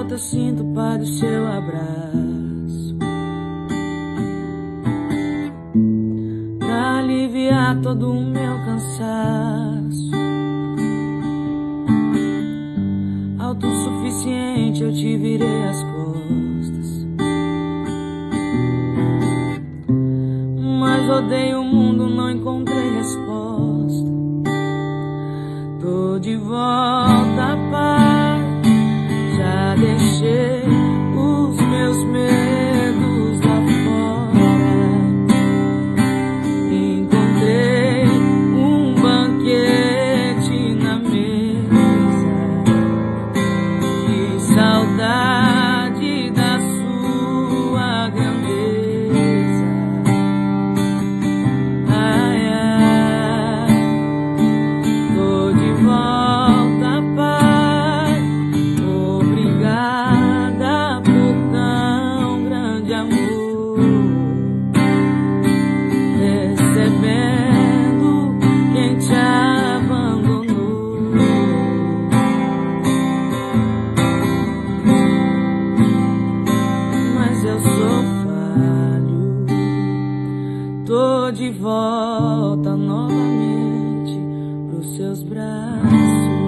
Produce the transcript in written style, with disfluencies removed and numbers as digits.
volta sinto o par do seu abraço, pra aliviar todo o meu cansaço. Autossuficiente eu te virei as costas, mas rodei o mundo, não encontrei resposta. Tô de volta, pai, já deixei os meus medos lá fora. Encontrei um banquete na mesa, que saudade da sua grandeza. Ai, ai, tô de volta, pai, obrigada por tão grande amor, recebendo quem te abandonou. Mas eu sou falho, tô de volta novamente pros seus braços.